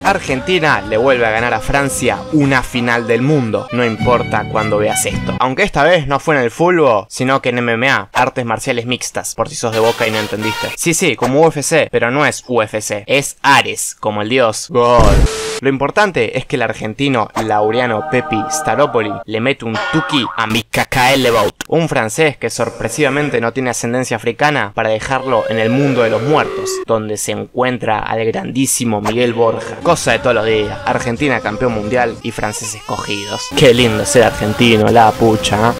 Argentina le vuelve a ganar a Francia una final del mundo, no importa cuando veas esto. Aunque esta vez no fue en el fútbol, sino que en MMA, artes marciales mixtas, por si sos de Boca y no entendiste. Sí, como UFC, pero no es UFC, es Ares, como el dios God. Lo importante es que el argentino Laureano Pepi Staropoli le mete un tuki a Mikael Lebout, un francés que sorpresivamente no tiene ascendencia africana, para dejarlo en el mundo de los muertos, donde se encuentra al grandísimo Miguel Borja. Cosa de todos los días, Argentina campeón mundial y franceses escogidos. Qué lindo ser argentino, la pucha, ¿eh?